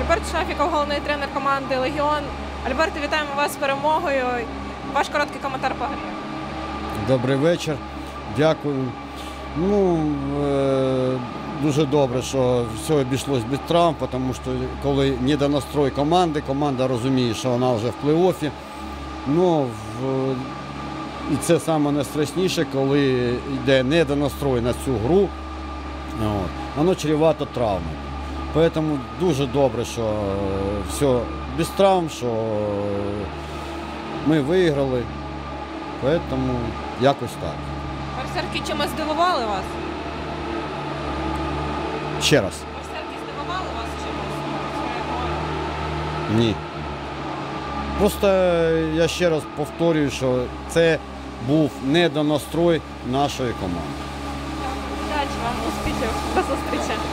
Альберт Шафіков, головний тренер команди «Легіон». Альберте, вітаємо вас з перемогою. Ваш короткий коментар по грі. Добрий вечір. Дякую. Дуже добре, що все обійшлось без травм, тому що коли недонастрой команди, команда розуміє, що вона вже в плей-оффі. І це саме найстрашніше, коли йде недонастрой на цю гру, воно чревато травмами. Тому дуже добре, що все без травм, що ми виграли. Тому якось так. Берсерки чимось здивували вас? Ще раз. Берсерки здивували вас чимось? Ні. Просто я ще раз повторюю, що це був недонастрой нашої команди. Удачі вам, успіхів, до зустрічі.